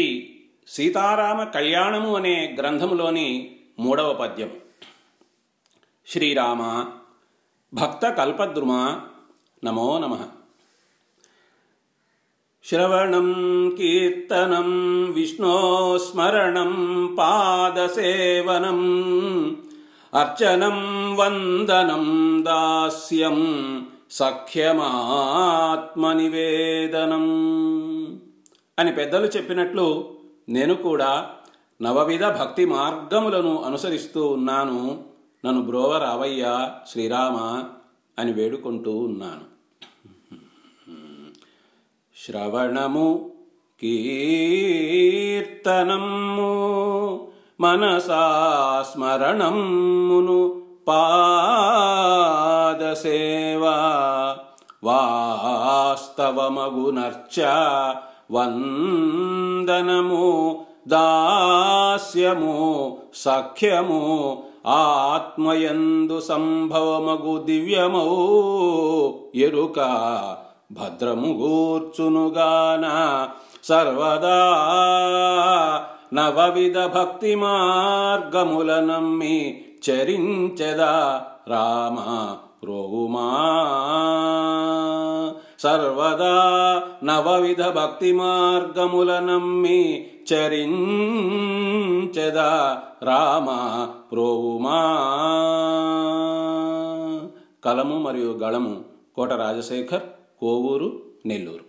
సీతారామ కళ్యాణము అనే గ్రంథములోని 3వ పద్యం. శ్రీరామ భక్త కల్పద్రుమ నమో నమః. శ్రవణం కీర్తనం విష్ణో స్మరణం పాదసేవనం అర్చనం వందనం దాస్యం సఖ్యమాత్మనివేదనం అని పెద్దలు చెప్పినట్లు నేను కూడా నవవిధ భక్తి మార్గములను అనుసరిస్తూ ఉన్నాను. నన్ను బ్రోవ రావయ్యా శ్రీరామ అని వేడుకుంటూ ఉన్నాను. శ్రవణము కీర్తనము మనసా స్మరణమును పాదసేవా వాస్తవమగునర్చ వందనము దాస్యము సఖ్యము ఆత్మయందు సంభవమగు దివ్యమౌ ఎరుక భద్రము గూర్చునుగాన సర్వదా నవవిధ భక్తి మార్గముల నమ్మి చరించెదా రామ ప్రోగుమా. సర్వదా నవవిధ భక్తి మార్గముల నమ్మి చరించెదా రామ ప్రోగుమా. కలము మరియు గళము కోట రాజశేఖర్, కోవూరు, నెల్లూరు.